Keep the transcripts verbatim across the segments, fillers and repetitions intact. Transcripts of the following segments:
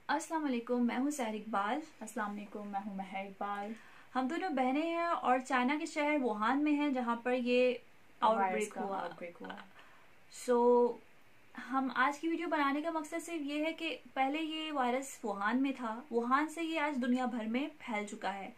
अस्सलाम वालेकुम, मैं हूँ सहर इकबाल। अस्सलाम वालेकुम, मैं हूँ महर इकबाल। हम दोनों बहनें हैं और चाइना के शहर वुहान में हैं जहाँ पर ये वायरस आउटब्रेक का हुआ। आउटब्रेक हुआ। सो हम आज की वीडियो बनाने का मकसद सिर्फ ये है कि पहले ये वायरस वुहान में था, वुहान से ये आज दुनिया भर में फैल चुका है।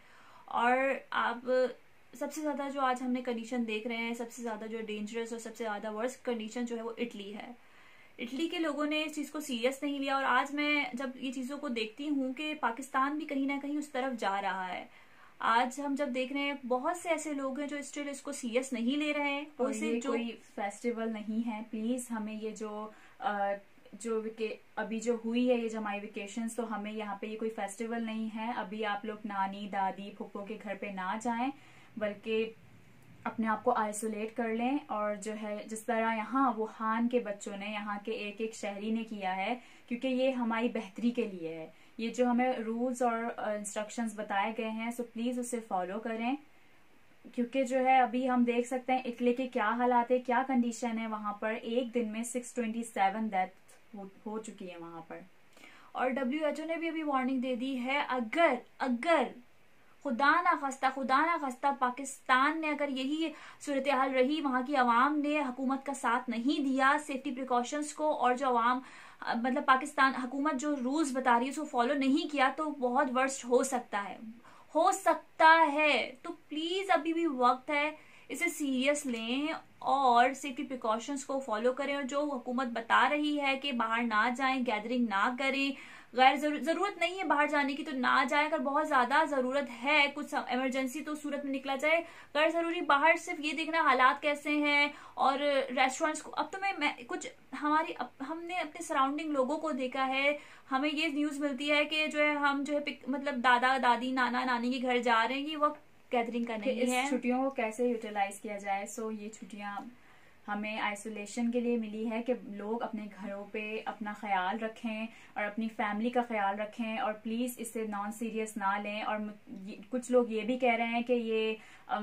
और आप सबसे ज़्यादा जो आज हमने कंडीशन देख रहे हैं, सबसे ज़्यादा जो डेंजरस और सबसे ज़्यादा वर्स्ट कंडीशन जो है वो इटली है। इटली के लोगों ने इस चीज़ को सीरियस नहीं लिया और आज मैं जब ये चीज़ों को देखती हूँ कि पाकिस्तान भी कहीं ना कहीं उस तरफ जा रहा है। आज हम जब देख रहे हैं बहुत से ऐसे लोग हैं जो स्टिल इसको सीरियस नहीं ले रहे हैं। और ये जो कोई फेस्टिवल नहीं है, प्लीज हमें ये जो आ, जो विके अभी जो हुई है, ये जो हमारी वेकेशंस, तो हमें यहाँ पे ये कोई फेस्टिवल नहीं है। अभी आप लोग नानी दादी फूफो के घर पे ना जाएं, बल्कि अपने आप को आइसोलेट कर लें। और जो है जिस तरह यहाँ वुहान के बच्चों ने, यहाँ के एक एक शहरी ने किया है, क्योंकि ये हमारी बेहतरी के लिए है। ये जो हमें रूल्स और इंस्ट्रक्शंस बताए गए हैं, सो प्लीज उसे फॉलो करें। क्योंकि जो है अभी हम देख सकते हैं इटली के क्या हालात है, क्या कंडीशन है वहां पर। एक दिन में सिक्स ट्वेंटी सेवन डेथ हो, हो चुकी है वहां पर। और डब्ल्यू एच ओ ने भी अभी वार्निंग दे दी है, अगर अगर खुदा ना खास्ता खुदा ना खास्ता पाकिस्तान ने अगर यही सूरत हाल रही, वहां की आवाम ने हुकूमत का साथ नहीं दिया सेफ्टी प्रिकॉशंस को, और जो आवाम मतलब पाकिस्तान हुकूमत जो रूल्स बता रही है उसको फॉलो नहीं किया, तो बहुत वर्स्ट हो सकता है हो सकता है तो प्लीज अभी भी वक्त है, इसे सीरियस लें और सेफ्टी प्रिकॉशंस को फॉलो करें। और जो हुकूमत बता रही है कि बाहर ना जाएं, गैदरिंग ना करें, गैर जरूरत नहीं है बाहर जाने की तो ना जाए। अगर बहुत ज्यादा जरूरत है, कुछ इमरजेंसी तो सूरत में निकला जाए। गैर जरूरी बाहर सिर्फ ये देखना हालात कैसे हैं। और रेस्टोरेंट्स को अब तो मैं, मैं कुछ हमारी अप, हमने अपने सराउंडिंग लोगों को देखा है, हमें ये न्यूज मिलती है कि जो है हम जो है मतलब दादा दादी नाना नानी के घर जा रहे हैं, ये वक्त गैदरिंग का नहीं है। इस छुट्टियों को कैसे यूटिलाइज किया जाए। सो ये छुट्टियां हमें आइसोलेशन के लिए मिली है कि लोग अपने घरों पे अपना ख्याल रखें और अपनी फैमिली का ख्याल रखें, और प्लीज इसे नॉन सीरियस ना लें। और कुछ लोग ये भी कह रहे हैं कि ये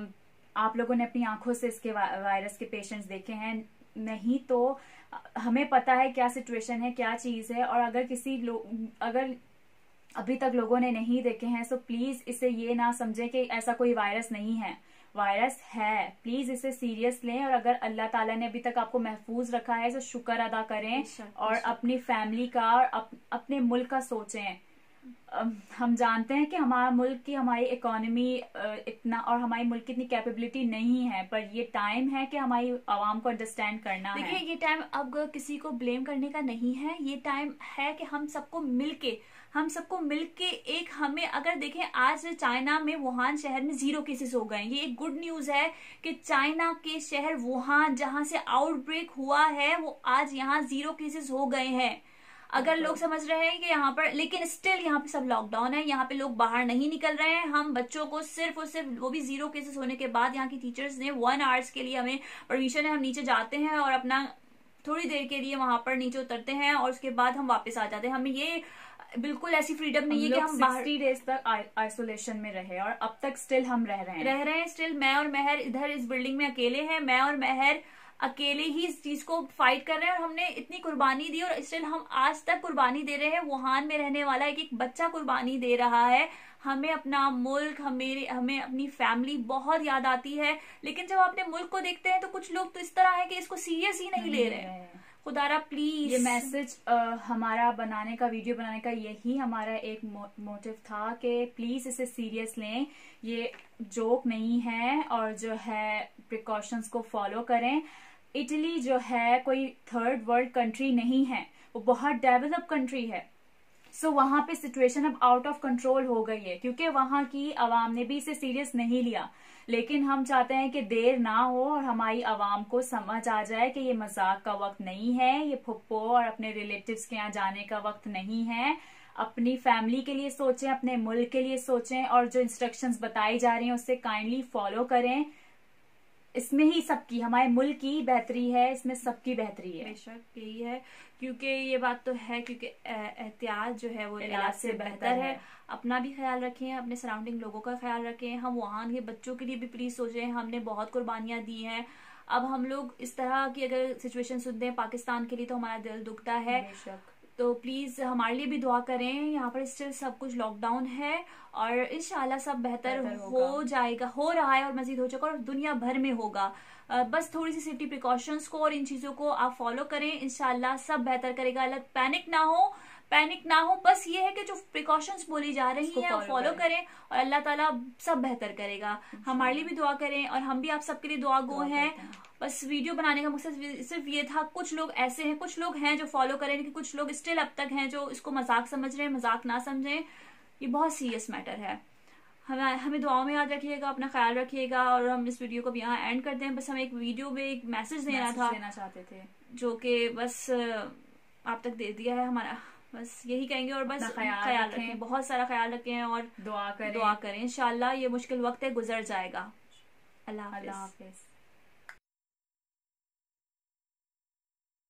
आप लोगों ने अपनी आंखों से इसके वायरस के पेशेंट्स देखे हैं। नहीं, तो हमें पता है क्या सिचुएशन है, क्या चीज है। और अगर किसी लोग अगर अभी तक लोगों ने नहीं देखे हैं, सो प्लीज इसे ये ना समझें कि ऐसा कोई वायरस नहीं है। वायरस है, प्लीज इसे सीरियस लें। और अगर अल्लाह ताला ने अभी तक आपको महफूज रखा है तो शुक्र अदा करें और अपनी फैमिली का और अप, अपने मुल्क का सोचें। हम जानते हैं कि हमारा मुल्क की हमारी इकोनॉमी इतना और हमारे मुल्क की इतनी कैपेबिलिटी नहीं है, पर ये टाइम है कि हमारी आवाम को अंडरस्टैंड करना है। देखिए, ये टाइम अब किसी को ब्लेम करने का नहीं है, ये टाइम है कि हम सबको मिलके हम सबको मिलके एक हमें अगर देखें, आज चाइना में वुहान शहर में जीरो केसेस हो गए। ये एक गुड न्यूज है कि चाइना के शहर वुहान जहां से आउटब्रेक हुआ है वो आज यहाँ जीरो केसेस हो गए हैं। अगर लोग समझ रहे हैं कि यहाँ पर, लेकिन स्टिल यहाँ पे सब लॉकडाउन है, यहाँ पे लोग बाहर नहीं निकल रहे हैं। हम बच्चों को सिर्फ और सिर्फ, वो भी जीरो केसेस होने के बाद, यहाँ की टीचर्स ने वन आवर्स के लिए हमें परमिशन है, हम नीचे जाते हैं और अपना थोड़ी देर के लिए वहां पर नीचे उतरते हैं और उसके बाद हम वापस आ जाते हैं। हमें ये बिल्कुल ऐसी फ्रीडम नहीं है कि हम बाहर सिक्सटी डेज तक आइसोलेशन में रहे, और अब तक स्टिल हम रह रहे हैं रह रहे हैं स्टिल मैं और महर इधर इस बिल्डिंग में अकेले हैं। मैं और महर अकेले ही इस चीज को फाइट कर रहे हैं और हमने इतनी कुर्बानी दी और स्टिल हम आज तक कुर्बानी दे रहे हैं। वुहान में रहने वाला एक एक बच्चा कुर्बानी दे रहा है। हमें अपना मुल्क, हमें हमें अपनी फैमिली बहुत याद आती है, लेकिन जब अपने मुल्क को देखते हैं तो कुछ लोग तो इस तरह है कि इसको सीरियस ही नहीं ले रहे हैं। खुदारा प्लीज, ये मैसेज हमारा बनाने का, वीडियो बनाने का यही हमारा एक मो, मोटिव था कि प्लीज इसे सीरियस लें। ये जोक नहीं है और जो है प्रिकॉशंस को फॉलो करें। इटली जो है कोई थर्ड वर्ल्ड कंट्री नहीं है, वो बहुत डेवलप कंट्री है। सो so, वहां पे सिचुएशन अब आउट ऑफ कंट्रोल हो गई है क्योंकि वहां की आवाम ने भी इसे सीरियस नहीं लिया। लेकिन हम चाहते हैं कि देर ना हो और हमारी आवाम को समझ आ जाए कि ये मजाक का वक्त नहीं है, ये फुप्पो और अपने रिलेटिव्स के यहाँ जाने का वक्त नहीं है। अपनी फैमिली के लिए सोचें, अपने मुल्क के लिए सोचें, और जो इंस्ट्रक्शंस बताई जा रही हैं उससे काइंडली फॉलो करें। इसमें ही सबकी, हमारे मुल्क की बेहतरी है, इसमें सबकी बेहतरी है। बेशक यही है, क्योंकि ये बात तो है, क्योंकि एहतियात जो है वो इलाज से बेहतर है। अपना भी ख्याल रखें, अपने सराउंडिंग लोगों का ख्याल रखें। हम वहां के बच्चों के लिए भी प्लीज सोचें, हमने बहुत कुर्बानियां दी हैं। अब हम लोग इस तरह की अगर सिचुएशन सुनते हैं पाकिस्तान के लिए तो हमारा दिल दुखता है। तो प्लीज हमारे लिए भी दुआ करें। यहाँ पर स्टिल सब कुछ लॉकडाउन है और इंशाल्लाह सब बेहतर, बेहतर हो जाएगा, हो रहा है और मजीद हो जाएगा और दुनिया भर में होगा। बस थोड़ी सी सेफ्टी प्रिकॉशंस को और इन चीजों को आप फॉलो करें, इंशाल्लाह सब बेहतर करेगा। अल्लाह पैनिक ना हो, पैनिक ना हो, बस ये है कि जो प्रिकॉशंस बोली जा रही हैं फॉलो करें।, करें और अल्लाह ताला सब बेहतर करेगा। हमारे लिए भी दुआ करें और हम भी आप सबके लिए दुआ गो हैं। बस वीडियो बनाने का मकसद सिर्फ ये था, कुछ लोग ऐसे हैं, कुछ लोग हैं जो फॉलो करें, कि कुछ लोग स्टिल अब तक हैं जो इसको मजाक समझ रहे हैं। मजाक ना समझें, ये बहुत सीरियस मैटर है। हमें हमें दुआओं में याद रखिएगा, अपना ख्याल रखिएगा और हम इस वीडियो को भी यहाँ एंड करते हैं। बस हम एक वीडियो में एक मैसेज देना था, देना चाहते थे, जो कि बस आप तक दे दिया है हमारा। बस यही कहेंगे और बस ख्याल, ख्याल रखें, रखें, बहुत सारा ख्याल रखें और दुआ करें, दुआ करें। इंशाल्लाह ये मुश्किल वक्त है, गुजर जाएगा। अल्लाह हाफिज।